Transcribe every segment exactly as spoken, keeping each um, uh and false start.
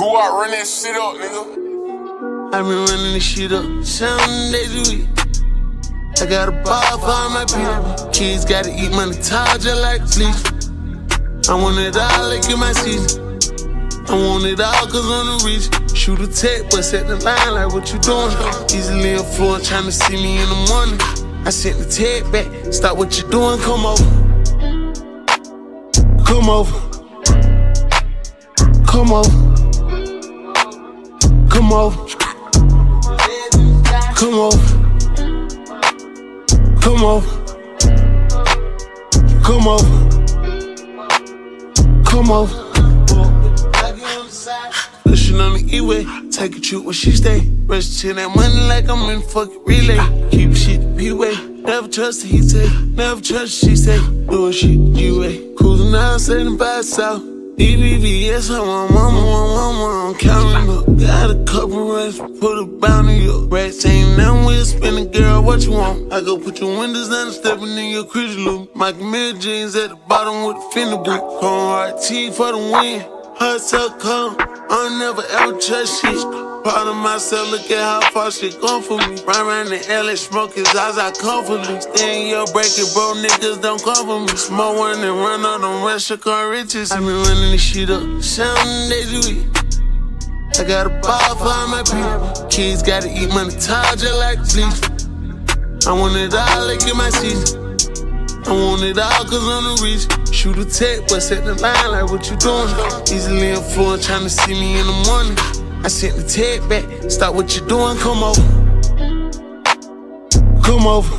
Go out, run that shit up, nigga. I been running this shit up, seven days a week. I got a bar for all my people. Kids gotta eat money, tall just like fleece. I want it all like in my season. I want it all cause I'm the reach. Shoot a tech, but set the line like what you doing. Easily influenced, trying to see me in the morning. I sent the tech back, stop what you doing, come over. Come over. Come over. Come over. Come over. Come over. Come over. Come over. Pushing on the E-way, take a trip where she stay. Rest to that money like I'm in fucking relay. Keep shit the P-way, never trust he say. Never trust she say. Doing shit the G-way. Cruising out, sailing by south. D B V, yes, I want mama, want mama, I'm counting up. Got a couple racks, put a bounty up. Racks ain't nothing, we'll spin girl, what you want? I go put your windows down and stepping in your cruiser loop. Michael Miller jeans at the bottom with the fender boot. Chrome right T for the win. Her so cold, I'll never ever trust shit. Proud of myself, look at how far shit gone for me. Run around the L A, smoke his eyes, I comfortably. Stay in your break it, bro, niggas don't come for me. Smoke one and run all them restaurant riches. I been running this shit up, seven days a week. I got a bar for all my people. Kids gotta eat money, tall just like fleece. I want it all like in my season. I want it all cause I'm the reach. Shoot a tech, but set the line like what you doing. Easily influenced, trying to see me in the morning. I sent the tech back, stop what you doing, come over. Come over.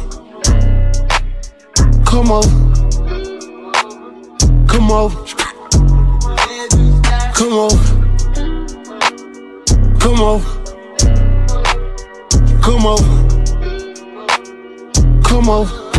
Come over. Come over. Come over. Come over. Come over. Come over.